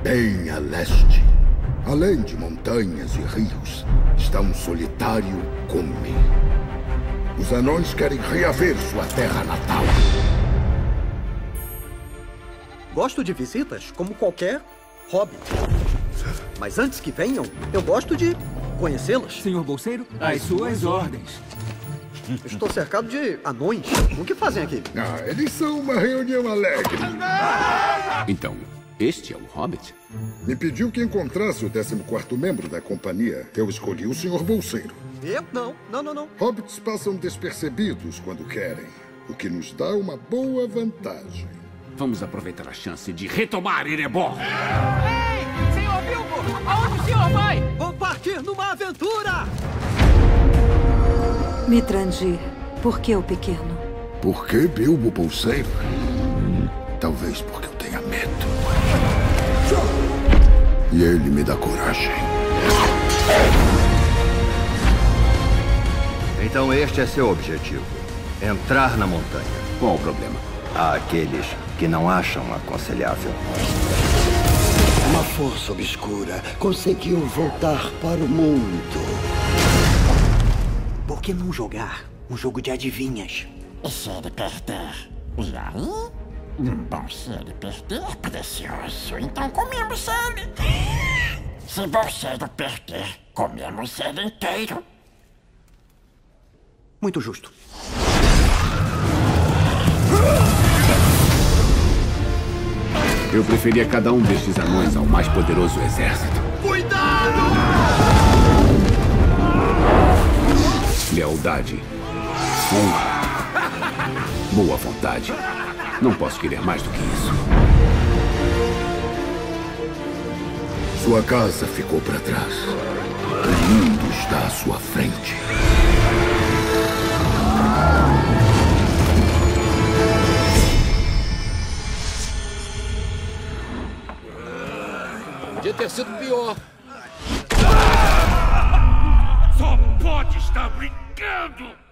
Bem a leste, além de montanhas e rios, está um solitário cume. Os anões querem reaver sua terra natal. Gosto de visitas como qualquer hobbit. Mas antes que venham, eu gosto de conhecê-las. Senhor Bolseiro, às suas ordens. Estou cercado de anões. O que fazem aqui? Eles são uma reunião alegre. Então, este é o Hobbit? Me pediu que encontrasse o 14º membro da companhia. Eu escolhi o Sr. Bolseiro. Eu? Não. Hobbits passam despercebidos quando querem, o que nos dá uma boa vantagem. Vamos aproveitar a chance de retomar Erebor. Ei, senhor Bilbo! Aonde o senhor vai? Vou partir numa aventura! Mithrandir, por que o pequeno? Por que Bilbo Bolseiro? Talvez porque eu tenha medo. E ele me dá coragem. Então este é seu objetivo. Entrar na montanha. Qual o problema? Há aqueles que não acham aconselhável. Uma força obscura conseguiu voltar para o mundo. Por que não jogar um jogo de adivinhas? E se ele perder? E aí? Bom, se ele perder, precioso, então comemos ele. Se você não perder, comemos ele inteiro. Muito justo. Eu preferia cada um destes anões ao mais poderoso exército. Cuidado! Lealdade, honra, boa vontade. Não posso querer mais do que isso. Sua casa ficou para trás. O mundo está à sua frente. Podia ter sido pior. Só pode estar brincando!